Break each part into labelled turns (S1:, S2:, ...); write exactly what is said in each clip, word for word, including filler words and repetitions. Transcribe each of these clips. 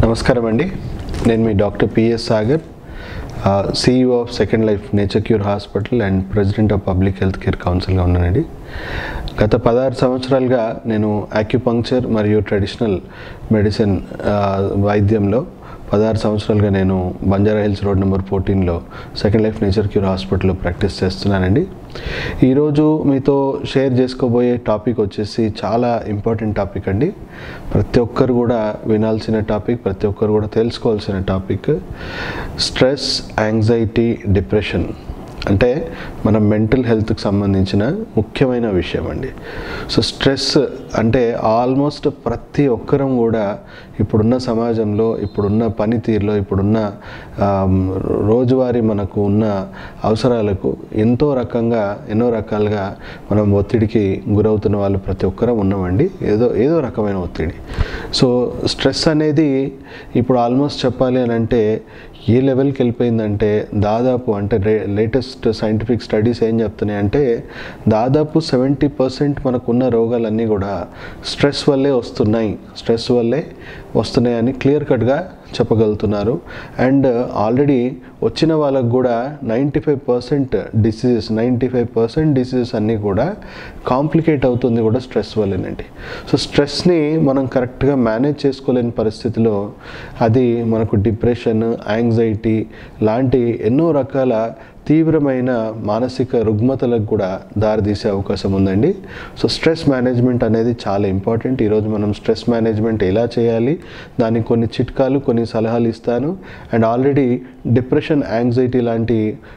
S1: నమస్కారం అండి. నేను మీ doctor PS Sagar, CEO of Second Life Nature Cure Hospital and President of Public Health Care కౌన్సిల్గా ఉన్నానండి. గత పదహారు సంవత్సరాలుగా నేను యాక్యుపంక్చర్ మరియు ట్రెడిషనల్ మెడిసిన్ వైద్యంలో పదహారు సంవత్సరాలుగా నేను బంజారా హిల్స్ రోడ్ నెంబర్ ఫోర్టీన్లో సెకండ్ లైఫ్ నేచర్ క్యూర్ హాస్పిటల్లో ప్రాక్టీస్ చేస్తున్నానండి. ఈరోజు మీతో షేర్ చేసుకోబోయే టాపిక్ వచ్చేసి చాలా ఇంపార్టెంట్ టాపిక్ అండి. ప్రతి ఒక్కరు కూడా వినాల్సిన టాపిక్, ప్రతి ఒక్కరు కూడా తెలుసుకోవాల్సిన టాపిక్ స్ట్రెస్, యాంగ్జైటీ, డిప్రెషన్. అంటే మన మెంటల్ హెల్త్కి సంబంధించిన ముఖ్యమైన విషయం అండి. సో స్ట్రెస్ అంటే ఆల్మోస్ట్ ప్రతి ఒక్కరం కూడా ఇప్పుడున్న సమాజంలో, ఇప్పుడున్న పనితీరులో, ఇప్పుడున్న రోజువారీ మనకు ఉన్న అవసరాలకు ఎంతో రకంగా ఎన్నో రకాలుగా మనం ఒత్తిడికి గురవుతున్న వాళ్ళు ప్రతి ఒక్కరం ఉన్నామండి. ఏదో ఏదో రకమైన ఒత్తిడి. సో స్ట్రెస్ అనేది ఇప్పుడు ఆల్మోస్ట్ చెప్పాలి అని అంటే ఏ లెవెల్కి వెళ్ళిపోయిందంటే దాదాపు అంటే లేటెస్ట్ సైంటిఫిక్ స్టడీస్ ఏం చెప్తున్నాయి అంటే దాదాపు సెవెంటీ పర్సెంట్ మనకున్న రోగాలన్నీ కూడా స్ట్రెస్ వల్లే వస్తున్నాయి స్ట్రెస్ వల్లే వస్తున్నాయని క్లియర్ కట్గా చెప్పగలుగుతున్నారు. అండ్ ఆల్రెడీ వచ్చిన వాళ్ళకు కూడా ninety five percent diseases ninety five percent diseases అన్నీ కూడా కాంప్లికేట్ అవుతుంది కూడా స్ట్రెస్ వల్లేనండి. సో స్ట్రెస్ని మనం కరెక్ట్గా మేనేజ్ చేసుకోలేని పరిస్థితిలో అది మనకు డిప్రెషన్, యాంగ్జైటీ లాంటి ఎన్నో రకాల తీవ్రమైన మానసిక రుగ్మతలకు కూడా దారితీసే అవకాశం ఉందండి. సో స్ట్రెస్ మేనేజ్మెంట్ అనేది చాలా ఇంపార్టెంట్. ఈరోజు మనం స్ట్రెస్ మేనేజ్మెంట్ ఎలా చేయాలి, దానికి కొన్ని చిట్కాలు, కొన్ని సలహాలు ఇస్తాను. అండ్ ఆల్రెడీ డిప్రెషన్, యాంగ్జైటీ లాంటి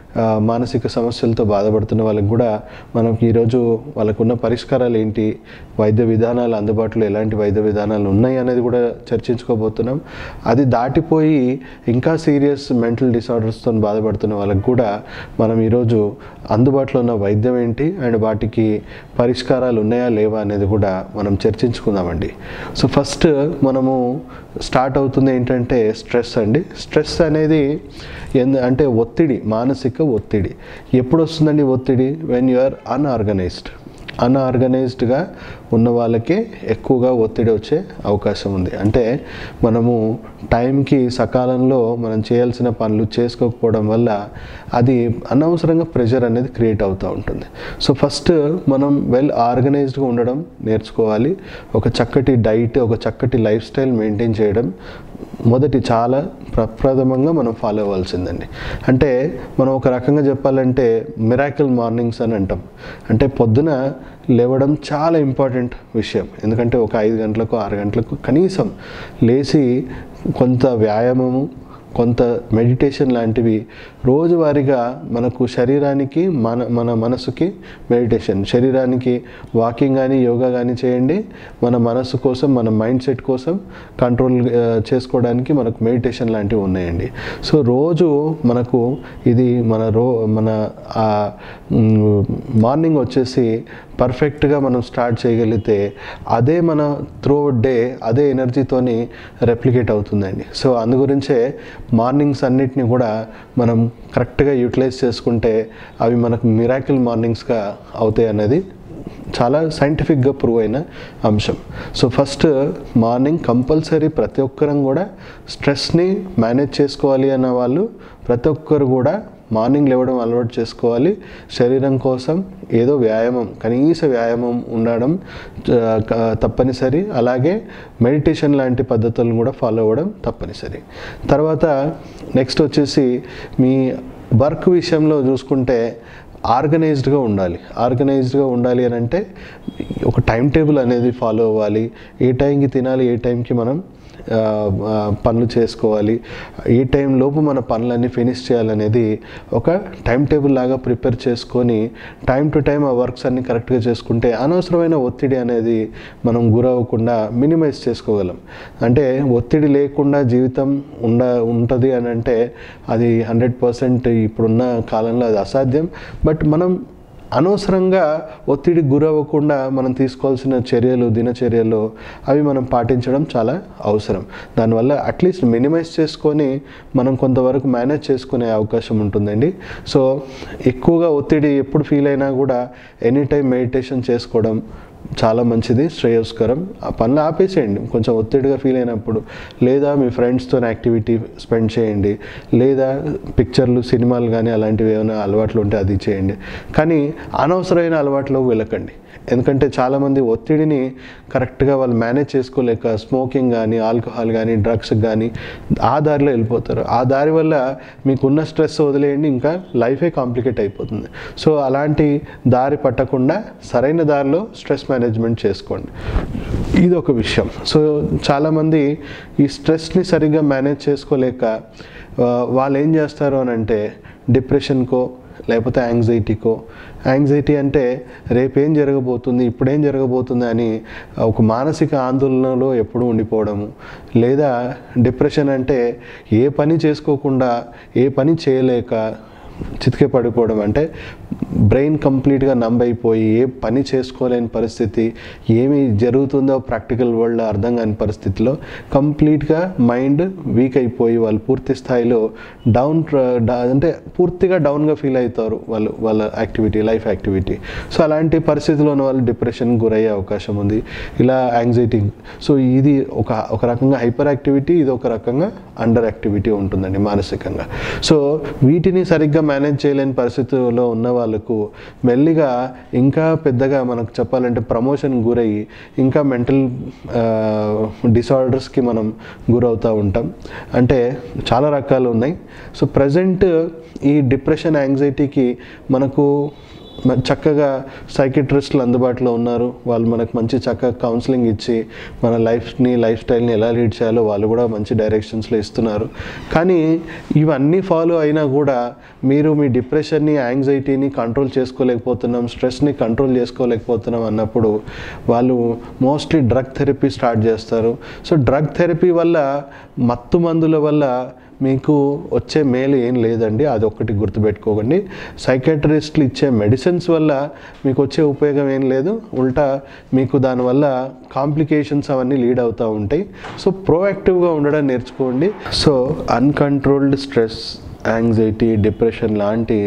S1: మానసిక సమస్యలతో బాధపడుతున్న వాళ్ళకి కూడా మనం ఈరోజు వాళ్ళకున్న పరిష్కారాలు ఏంటి, వైద్య విధానాలు అందుబాటులో ఎలాంటి వైద్య విధానాలు ఉన్నాయి అనేది కూడా చర్చించుకోబోతున్నాం. అది దాటిపోయి ఇంకా సీరియస్ మెంటల్ డిసార్డర్స్తో బాధపడుతున్న వాళ్ళకి కూడా మనం ఈరోజు అందుబాటులో ఉన్న వైద్యం ఏంటి అండ్ వాటికి పరిష్కారాలు ఉన్నాయా లేవా అనేది కూడా మనం చర్చించుకుందామండి. సో ఫస్ట్ మనము స్టార్ట్ అవుతుంది ఏంటంటే స్ట్రెస్ అండి. స్ట్రెస్ అనేది ఎందు అంటే ఒత్తిడి, మానసిక ఒత్తిడి. ఎప్పుడు వస్తుందండి ఒత్తిడి? వెన్ యు ఆర్ అన్ఆర్గనైజ్డ్ అన్ఆర్గనైజ్డ్గా ఉన్న వాళ్ళకే ఎక్కువగా ఒత్తిడి వచ్చే అవకాశం ఉంది. అంటే మనము టైంకి సకాలంలో మనం చేయాల్సిన పనులు చేసుకోకపోవడం వల్ల అది అనవసరంగా ప్రెషర్ అనేది క్రియేట్ అవుతూ ఉంటుంది. సో ఫస్ట్ మనం వెల్ ఆర్గనైజ్డ్గా ఉండడం నేర్చుకోవాలి. ఒక చక్కటి డైట్, ఒక చక్కటి లైఫ్ స్టైల్ మెయింటైన్ చేయడం మొదటి చాలా ప్రప్రథమంగా మనం ఫాలో అవ్వాల్సిందండి. అంటే మనం ఒక రకంగా చెప్పాలంటే మిరాకిల్ మార్నింగ్స్ అని అంటాం. అంటే పొద్దున లేవడం చాలా ఇంపార్టెంట్ విషయం. ఎందుకంటే ఒక ఐదు గంటలకు ఆరు గంటలకు కనీసం లేచి కొంత వ్యాయామము, కొంత మెడిటేషన్ లాంటివి రోజువారీగా మనకు శరీరానికి, మన మన మనసుకి మెడిటేషన్, శరీరానికి వాకింగ్ కానీ యోగా కానీ చేయండి. మన మనసు కోసం, మన మైండ్ సెట్ కోసం కంట్రోల్ చేసుకోవడానికి మనకు మెడిటేషన్ లాంటివి ఉన్నాయండి. సో రోజు మనకు ఇది మన రో మన మార్నింగ్ వచ్చేసి పర్ఫెక్ట్గా మనం స్టార్ట్ చేయగలిగితే అదే మన త్రూ డే అదే ఎనర్జీతోని రెప్లికేట్ అవుతుందండి. సో అందు గురించే మార్నింగ్స్ అన్నిటిని కూడా మనం కరెక్ట్గా యూటిలైజ్ చేసుకుంటే అవి మనకు మిరాకిల్ మార్నింగ్స్గా అవుతాయి అనేది చాలా సైంటిఫిక్గా ప్రూవ్ అయిన అంశం. సో ఫస్ట్ మార్నింగ్ కంపల్సరీ ప్రతి ఒక్కరం కూడా స్ట్రెస్ని మేనేజ్ చేసుకోవాలి అన్న వాళ్ళు ప్రతి ఒక్కరు కూడా మార్నింగ్ లేవడం అలవాటు చేసుకోవాలి. శరీరం కోసం ఏదో వ్యాయామం, కనీస వ్యాయామం ఉండడం తప్పనిసరి. అలాగే మెడిటేషన్ లాంటి పద్ధతులను కూడా ఫాలో అవ్వడం తప్పనిసరి. తర్వాత నెక్స్ట్ వచ్చేసి మీ వర్క్ విషయంలో చూసుకుంటే ఆర్గనైజ్డ్గా ఉండాలి. ఆర్గనైజ్డ్గా ఉండాలి అని అంటే ఒక టైం టేబుల్ అనేది ఫాలో అవ్వాలి. ఏ టైంకి తినాలి, ఏ టైంకి మనం పనులు చేసుకోవాలి, ఏ టైం లోపు మన పనులన్నీ ఫినిష్ చేయాలనేది ఒక టైం టేబుల్ లాగా ప్రిపేర్ చేసుకొని టైం టు టైం ఆ వర్క్స్ అన్నీ కరెక్ట్గా చేసుకుంటే అనవసరమైన ఒత్తిడి అనేది మనం గురవ్వకుండా మినిమైజ్ చేసుకోగలం. అంటే ఒత్తిడి లేకుండా జీవితం ఉండ ఉంటుంది అని అంటే అది హండ్రెడ్ పర్సెంట్ ఇప్పుడున్న కాలంలో అది అసాధ్యం. బట్ మనం అనవసరంగా ఒత్తిడికి గురవ్వకుండా మనం తీసుకోవాల్సిన చర్యలు, దినచర్యలు అవి మనం పాటించడం చాలా అవసరం. దానివల్ల అట్లీస్ట్ మినిమైజ్ చేసుకొని మనం కొంతవరకు మేనేజ్ చేసుకునే అవకాశం ఉంటుందండి. సో ఎక్కువగా ఒత్తిడి ఎప్పుడు ఫీల్ అయినా కూడా ఎనీ టైం మెడిటేషన్ చేసుకోవడం, చాలా మంచిది, శ్రేయస్కరం. ఆ పనులు ఆపేసేయండి కొంచెం ఒత్తిడిగా ఫీల్ అయినప్పుడు, లేదా మీ ఫ్రెండ్స్తో యాక్టివిటీ స్పెండ్ చేయండి, లేదా పిక్చర్లు సినిమాలు కానీ అలాంటివి ఏమైనా అలవాట్లు ఉంటే అది చేయండి. కానీ అనవసరమైన అలవాట్లకు వెళ్ళకండి. ఎందుకంటే చాలామంది ఒత్తిడిని కరెక్ట్గా వాళ్ళు మేనేజ్ చేసుకోలేక స్మోకింగ్ కానీ ఆల్కహాల్ కానీ డ్రగ్స్ కానీ ఆ దారిలో వెళ్ళిపోతారు. ఆ దారి వల్ల మీకున్న స్ట్రెస్ వదిలేయండి, ఇంకా లైఫే కాంప్లికేట్ అయిపోతుంది. సో అలాంటి దారి పట్టకుండా సరైన దారిలో స్ట్రెస్ మేనేజ్మెంట్ చేసుకోండి. ఇది ఒక విషయం. సో చాలామంది ఈ స్ట్రెస్ని సరిగ్గా మేనేజ్ చేసుకోలేక వాళ్ళు ఏం చేస్తారు అని అంటే డిప్రెషన్కో లేకపోతే యాంగ్జైటీకో, యాంగ్జైటీ అంటే రేపేం జరగబోతుంది, ఇప్పుడేం జరగబోతుంది అని ఒక మానసిక ఆందోళనలో ఎప్పుడూ ఉండిపోవడము, లేదా డిప్రెషన్ అంటే ఏ పని చేసుకోకుండా ఏ పని చేయలేక చితికే పడిపోవడం, అంటే బ్రెయిన్ కంప్లీట్గా నంబ్ అయిపోయి ఏ పని చేసుకోలేని పరిస్థితి, ఏమి జరుగుతుందో ప్రాక్టికల్ వరల్డ్లో అర్థం కాని పరిస్థితిలో కంప్లీట్గా మైండ్ వీక్ అయిపోయి వాళ్ళు పూర్తి స్థాయిలో డౌన్ అంటే పూర్తిగా డౌన్గా ఫీల్ అవుతారు వాళ్ళు వాళ్ళ యాక్టివిటీ లైఫ్ యాక్టివిటీ. సో అలాంటి పరిస్థితిలో ఉన్న వాళ్ళు డిప్రెషన్కి గురయ్యే అవకాశం ఉంది, ఇలా యాంగ్జైటీ. సో ఇది ఒక ఒక రకంగా హైపర్ యాక్టివిటీ, ఇది ఒక రకంగా అండర్ యాక్టివిటీ ఉంటుందండి మానసికంగా. సో వీటిని సరిగ్గా మేనేజ్ చేయలేని పరిస్థితుల్లో ఉన్న వాళ్ళకు మెల్లిగా ఇంకా పెద్దగా మనకు చెప్పాలంటే ప్రమోషన్ గురయ్యి ఇంకా మెంటల్ డిసార్డర్స్కి మనం గురవుతూ ఉంటాం. అంటే చాలా రకాలు ఉన్నాయి. సో ప్రజెంట్ ఈ డిప్రెషన్ యాంగ్జైటీకి మనకు చక్కగా సైకిట్రిస్టులు అందుబాటులో ఉన్నారు. వాళ్ళు మనకు మంచి చక్కగా కౌన్సిలింగ్ ఇచ్చి మన లైఫ్ని లైఫ్ స్టైల్ని ఎలా లీడ్ చేయాలో వాళ్ళు కూడా మంచి డైరెక్షన్స్లో ఇస్తున్నారు. కానీ ఇవన్నీ ఫాలో అయినా కూడా మీరు మీ డిప్రెషన్ని యాంగ్జైటీని కంట్రోల్ చేసుకోలేకపోతున్నాం, స్ట్రెస్ని కంట్రోల్ చేసుకోలేకపోతున్నాం అన్నప్పుడు వాళ్ళు మోస్ట్లీ డ్రగ్ థెరపీ స్టార్ట్ చేస్తారు. సో డ్రగ్ థెరపీ వల్ల, మత్తు మందుల వల్ల మీకు వచ్చే మేలు ఏం లేదండి, అది ఒక్కటి గుర్తుపెట్టుకోకండి. సైకాట్రిస్టులు ఇచ్చే మెడిసిన్స్ వల్ల మీకు వచ్చే ఉపయోగం ఏం లేదు, ఉల్టా మీకు దానివల్ల కాంప్లికేషన్స్ అవన్నీ లీడ్ అవుతూ ఉంటాయి. సో ప్రోయాక్టివ్గా ఉండడం నేర్చుకోండి. So uncontrolled stress, anxiety, depression లాంటి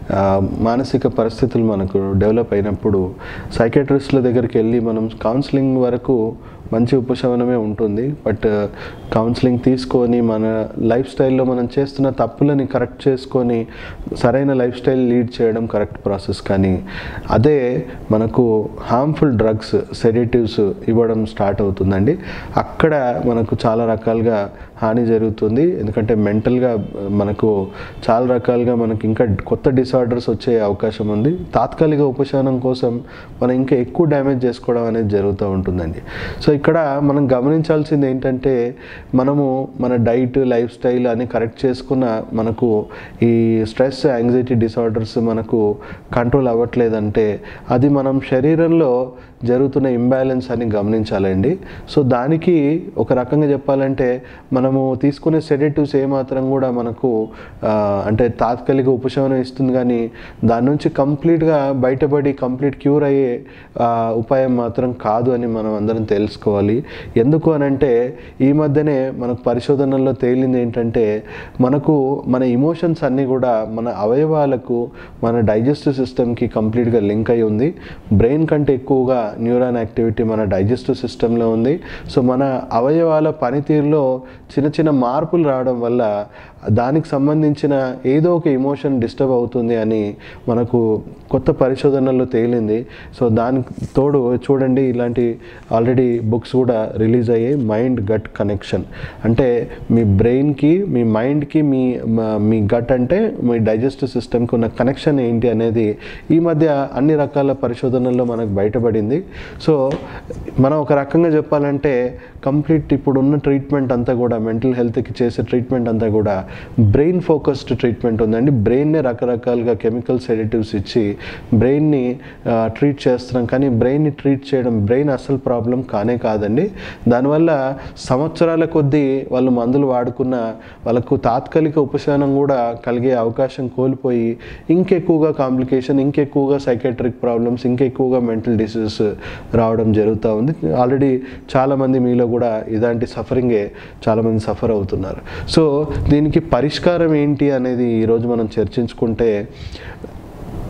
S1: మానసిక పరిస్థితులు మనకు డెవలప్ అయినప్పుడు సైకాట్రిస్టుల దగ్గరికి వెళ్ళి మనం కౌన్సిలింగ్ వరకు మంచి ఉపశమనమే ఉంటుంది. బట్ కౌన్సిలింగ్ తీసుకొని మన లైఫ్ స్టైల్లో మనం చేస్తున్న తప్పులని కరెక్ట్ చేసుకొని సరైన లైఫ్ స్టైల్ లీడ్ చేయడం కరెక్ట్ ప్రాసెస్. కానీ అదే మనకు హార్మ్ఫుల్ డ్రగ్స్, సెడేటివ్స్ ఇవ్వడం స్టార్ట్ అవుతుందండి. అక్కడ మనకు చాలా రకాలుగా హాని జరుగుతుంది. ఎందుకంటే మెంటల్గా మనకు చాలా రకాలుగా మనకి ఇంకా కొత్త డిసార్డర్స్ వచ్చే అవకాశం ఉంది. తాత్కాలిక ఉపశమనం కోసం మనం ఇంకా ఎక్కువ డ్యామేజ్ చేసుకోవడం అనేది జరుగుతూ ఉంటుందండి. సో ఇక్కడ మనం గమనించాల్సింది ఏంటంటే మనము మన డైట్, లైఫ్ స్టైల్ అని కరెక్ట్ చేసుకున్న మనకు ఈ స్ట్రెస్, యాంగ్జైటీ డిసార్డర్స్ మనకు కంట్రోల్ అవ్వట్లేదంటే అది మనం శరీరంలో జరుగుతున్న ఇంబ్యాలెన్స్ అని గమనించాలండి. సో దానికి ఒక రకంగా చెప్పాలంటే మనము తీసుకునే సెడేటివ్స్ ఏమాత్రం కూడా మనకు అంటే తాత్కాలిక ఉపశమనం ఇస్తుంది, కానీ దాని నుంచి కంప్లీట్గా బయటపడి కంప్లీట్ క్యూర్ అయ్యే ఉపాయం మాత్రం కాదు అని మనం అందరం తెలుసుకోవాలి. ఎందుకు అని అంటే ఈ మధ్యనే మనకు పరిశోధనల్లో తేలింది ఏంటంటే మనకు మన ఇమోషన్స్ అన్నీ కూడా మన అవయవాలకు, మన డైజెస్టివ్ సిస్టమ్కి కంప్లీట్గా లింక్ అయి ఉంది. బ్రెయిన్ కంటే ఎక్కువగా న్యూరాన్ యాక్టివిటీ మన డైజెస్టివ్ సిస్టంలో ఉంది. సో మన అవయవాల పనితీరులో చిన్న చిన్న మార్పులు రావడం వల్ల దానికి సంబంధించిన ఏదో ఒక ఎమోషన్ డిస్టర్బ్ అవుతుంది అని మనకు కొత్త పరిశోధనల్లో తేలింది. సో దానికి తోడు చూడండి, ఇలాంటి ఆల్రెడీ బుక్స్ కూడా రిలీజ్ అయ్యాయి. మైండ్ గట్ కనెక్షన్ అంటే మీ బ్రెయిన్కి, మీ మైండ్కి, మీ మీ గట్ అంటే మీ డైజెస్టివ్ సిస్టమ్కి ఉన్న కనెక్షన్ ఏంటి అనేది ఈ మధ్య అన్ని రకాల పరిశోధనల్లో మనకు బయటపడింది. సో మనం ఒక రకంగా చెప్పాలంటే కంప్లీట్ ఇప్పుడున్న ట్రీట్మెంట్ అంతా కూడా, మెంటల్ హెల్త్కి చేసే ట్రీట్మెంట్ అంతా కూడా బ్రెయిన్ ఫోకస్డ్ ట్రీట్మెంట్ ఉందండి. బ్రెయిన్నే రకరకాలుగా కెమికల్ సెడేటివ్స్ ఇచ్చి బ్రెయిన్ని ట్రీట్ చేస్తున్నాం. కానీ బ్రెయిన్ని ట్రీట్ చేయడం బ్రెయిన్ అసలు ప్రాబ్లం కానే కాదండి. దానివల్ల సంవత్సరాల కొద్దీ వాళ్ళు మందులు వాడుకున్న వాళ్ళకు తాత్కాలిక ఉపశమనం కూడా కలిగే అవకాశం కోల్పోయి ఇంకెక్కువగా కాంప్లికేషన్, ఇంకెక్కువగా సైకాట్రిక్ ప్రాబ్లమ్స్, ఇంకెక్కువగా మెంటల్ డిసీజెస్ రావడం జరుగుతూ ఉంది. ఆల్రెడీ చాలామంది మీలో కూడా ఇలాంటి సఫరింగే చాలామంది సఫర్ అవుతున్నారు. సో దీనికి పరిష్కారం ఏంటి అనేది ఈరోజు మనం చర్చించుకుంటే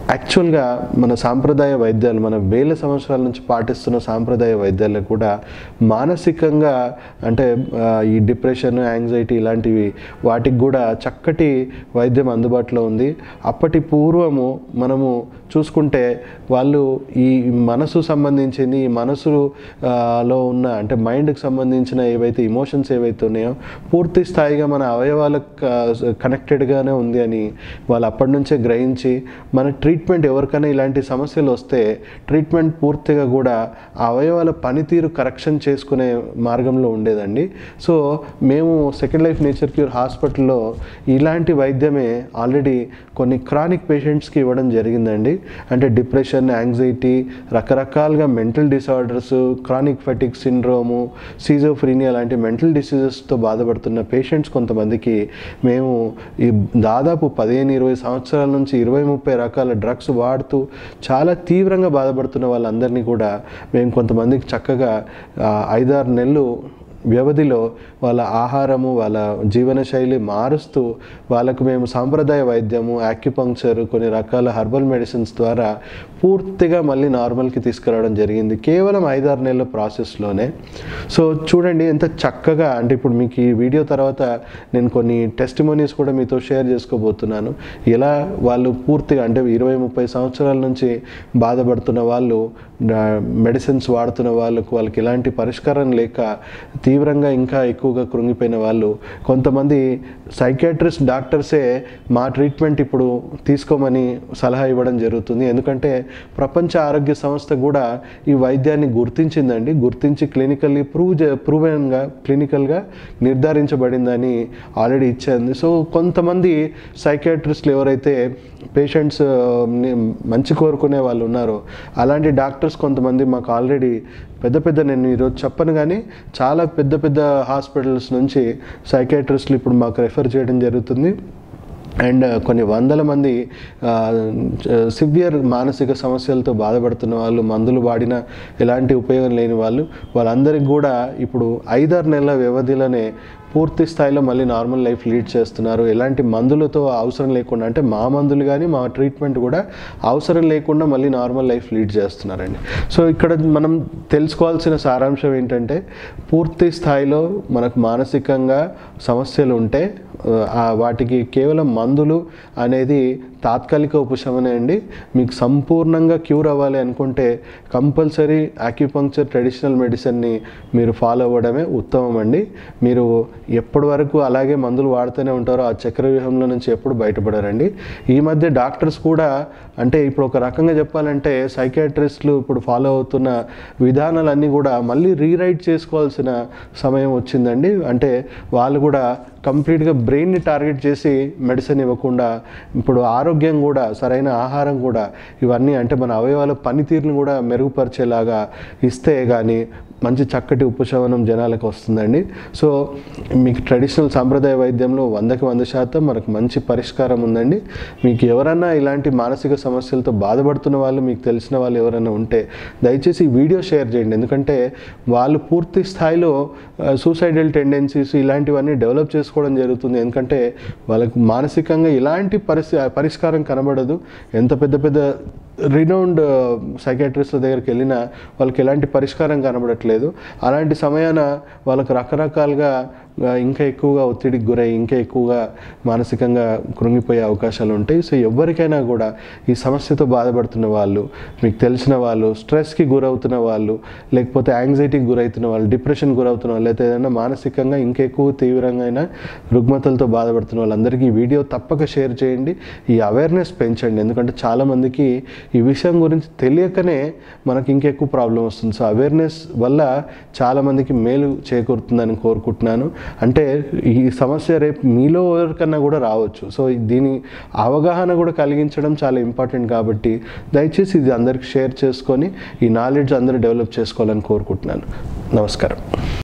S1: యాక్చువల్గా మన సాంప్రదాయ వైద్యాలు, మన వేల సంవత్సరాల నుంచి పాటిస్తున్న సాంప్రదాయ వైద్యాలు కూడా మానసికంగా అంటే ఈ డిప్రెషన్, యాంగ్జైటీ ఇలాంటివి వాటికి కూడా చక్కటి వైద్యం అందుబాటులో ఉంది. అప్పటి పూర్వము మనము చూసుకుంటే వాళ్ళు ఈ మనసు సంబంధించింది, ఈ మనసులో ఉన్న అంటే మైండ్కి సంబంధించిన ఏవైతే ఇమోషన్స్ ఏవైతే ఉన్నాయో పూర్తి స్థాయిగా మన అవయవాలకు కనెక్టెడ్గానే ఉంది అని వాళ్ళు అప్పటి నుంచే గ్రహించి మన ట్రీట్మెంట్ ఎవరికైనా ఇలాంటి సమస్యలు వస్తే ట్రీట్మెంట్ పూర్తిగా కూడా ఆ అవయవాల పనితీరు కరెక్షన్ చేసుకునే మార్గంలో ఉండేదండి. సో మేము సెకండ్ లైఫ్ నేచర్ క్యూర్ హాస్పిటల్లో ఇలాంటి వైద్యమే ఆల్రెడీ కొన్ని క్రానిక్ పేషెంట్స్కి ఇవ్వడం జరిగిందండి. అంటే డిప్రెషన్, యాంగ్జైటీ, రకరకాలుగా mental disorders, chronic fatigue syndrome, schizophrenia లాంటి మెంటల్ డిసీజెస్తో బాధపడుతున్న పేషెంట్స్ కొంతమందికి మేము ఈ దాదాపు పదిహేను ఇరవై సంవత్సరాల నుంచి ఇరవై ముప్పై రకాల డ్రగ్స్ వాడుతూ చాలా తీవ్రంగా బాధపడుతున్న వాళ్ళందరినీ కూడా మేము కొంతమందికి చక్కగా ఐదారు నెలలు వ్యవధిలో వాళ్ళ ఆహారము, వాళ్ళ జీవనశైలి మారుస్తూ వాళ్ళకు మేము సాంప్రదాయ వైద్యము, యాక్యుపంక్చర్, కొన్ని రకాల హర్బల్ మెడిసిన్స్ ద్వారా పూర్తిగా మళ్ళీ నార్మల్కి తీసుకురావడం జరిగింది కేవలం ఐదారు నెలల ప్రాసెస్లోనే. సో చూడండి ఎంత చక్కగా, అంటే ఇప్పుడు మీకు ఈ వీడియో తర్వాత నేను కొన్ని టెస్టిమోనీస్ కూడా మీతో షేర్ చేసుకోబోతున్నాను. ఎలా వాళ్ళు పూర్తిగా అంటే ఇరవై ముప్పై సంవత్సరాల నుంచి బాధపడుతున్న వాళ్ళు, మెడిసిన్స్ వాడుతున్న వాళ్ళకు వాళ్ళకి ఎలాంటి పరిష్కారం లేక తీవ్రంగా ఇంకా ఎక్కువగా కృంగిపోయిన వాళ్ళు, కొంతమంది సైకియాట్రిస్ట్ డాక్టర్సే మా ట్రీట్మెంట్ ఇప్పుడు తీసుకోమని సలహా ఇవ్వడం జరుగుతుంది. ఎందుకంటే ప్రపంచ ఆరోగ్య సంస్థ కూడా ఈ వైద్యాన్ని గుర్తించిందండి. గుర్తించి క్లినికల్లీ ప్రూవ్ ప్రూవెన్గా క్లినికల్గా నిర్ధారించబడిందని ఆల్రెడీ ఇచ్చింది. సో కొంతమంది సైకియాట్రిస్టులు ఎవరైతే పేషెంట్స్ మంచి కోరుకునే వాళ్ళు ఉన్నారో అలాంటి డాక్టర్స్ కొంతమంది మాకు ఆల్రెడీ పెద్ద పెద్ద, నేను ఈరోజు చెప్పను కానీ చాలా పెద్ద పెద్ద హాస్పిటల్స్ నుంచి సైకియాట్రిస్టులు ఇప్పుడు మాకు రెఫర్ చేయడం జరుగుతుంది. అండ్ కొన్ని వందల మంది సివియర్ మానసిక సమస్యలతో బాధపడుతున్న వాళ్ళు, మందులు వాడిన ఎలాంటి ఉపయోగం లేని వాళ్ళు, వాళ్ళందరికీ కూడా ఇప్పుడు ఐదారు నెలల వ్యవధిలోనే పూర్తి స్థాయిలో మళ్ళీ నార్మల్ లైఫ్ లీడ్ చేస్తున్నారు. ఎలాంటి మందులతో అవసరం లేకుండా, అంటే మా మందులు కానీ మా ట్రీట్మెంట్ కూడా అవసరం లేకుండా మళ్ళీ నార్మల్ లైఫ్ లీడ్ చేస్తున్నారండి. సో ఇక్కడ మనం తెలుసుకోవాల్సిన సారాంశం ఏంటంటే పూర్తి స్థాయిలో మనకు మానసికంగా సమస్యలు ఉంటే వాటికి కేవలం మందులు అనేది తాత్కాలిక ఉపశమనే అండి. మీకు సంపూర్ణంగా క్యూర్ అవ్వాలి అనుకుంటే కంపల్సరీ యాక్యుపంక్చర్, ట్రెడిషనల్ మెడిసిన్ని మీరు ఫాలో అవ్వడమే ఉత్తమం అండి. మీరు ఎప్పటి వరకు అలాగే మందులు వాడుతూనే ఉంటారో ఆ చక్రవ్యూహంలో నుంచి ఎప్పుడు బయటపడారండి. ఈ మధ్య డాక్టర్స్ కూడా, అంటే ఇప్పుడు ఒక రకంగా చెప్పాలంటే సైకియాట్రిస్టులు ఇప్పుడు ఫాలో అవుతున్న విధానాలన్నీ కూడా మళ్ళీ రీరైట్ చేసుకోవాల్సిన సమయం వచ్చిందండి. అంటే వాళ్ళు కూడా కంప్లీట్గా బ్రెయిన్ని టార్గెట్ చేసి మెడిసిన్ ఇవ్వకుండా ఇప్పుడు ఆరోగ్యం కూడా, సరైన ఆహారం కూడా, ఇవన్నీ అంటే మన అవయవాల పనితీరును కూడా మెరుగుపరిచేలాగా ఇస్తే కానీ మంచి చక్కటి ఉపశమనం జనాలకు వస్తుందండి. సో మీకు ట్రెడిషనల్ సాంప్రదాయ వైద్యంలో వందకి వంద శాతం మనకు మంచి పరిష్కారం ఉందండి. మీకు ఎవరన్నా ఇలాంటి మానసిక సమస్యలతో బాధపడుతున్న వాళ్ళు, మీకు తెలిసిన వాళ్ళు ఎవరైనా ఉంటే దయచేసి ఈ వీడియో షేర్ చేయండి. ఎందుకంటే వాళ్ళు పూర్తి స్థాయిలో సూసైడల్ టెండెన్సీస్ ఇలాంటివన్నీ డెవలప్ చేసుకోవడం జరుగుతుంది. ఎందుకంటే వాళ్ళకు మానసికంగా ఇలాంటి పరిస్థి పరిష్కారం కనబడదు. ఎంత పెద్ద పెద్ద రినౌండ్ సైకియాట్రిస్ట్ల దగ్గరికి వెళ్ళినా వాళ్ళకి ఎలాంటి పరిష్కారం కనబడట్లేదు. అలాంటి సమయాన వాళ్ళకు రకరకాలుగా ఇంకా ఎక్కువగా ఒత్తిడికి గురై ఇంకా ఎక్కువగా మానసికంగా కృంగిపోయే అవకాశాలు ఉంటాయి. సో ఎవరికైనా కూడా ఈ సమస్యతో బాధపడుతున్న వాళ్ళు, మీకు తెలిసిన వాళ్ళు, స్ట్రెస్కి గురవుతున్న వాళ్ళు, లేకపోతే యాంగ్జైటీకి గురవుతున్న వాళ్ళు, డిప్రెషన్ గురవుతున్న వాళ్ళు, లేకపోతే ఏదైనా మానసికంగా ఇంకా ఎక్కువ తీవ్రంగా రుగ్మతలతో బాధపడుతున్న వాళ్ళందరికీ ఈ వీడియో తప్పక షేర్ చేయండి. ఈ అవేర్నెస్ పెంచండి. ఎందుకంటే చాలామందికి ఈ విషయం గురించి తెలియకనే మనకి ఇంకెక్కువ ప్రాబ్లం వస్తుంది. సో అవేర్నెస్ వల్ల చాలామందికి మేలు చేకూరుతుందని కోరుకుంటున్నాను. అంటే ఈ సమస్య రేపు మీలో ఎవరికన్నా కూడా రావచ్చు. సో దీని అవగాహన కూడా కలిగించడం చాలా ఇంపార్టెంట్. కాబట్టి దయచేసి ఇది అందరికి షేర్ చేసుకొని ఈ నాలెడ్జ్ అందరూ డెవలప్ చేసుకోవాలని కోరుకుంటున్నాను. నమస్కారం.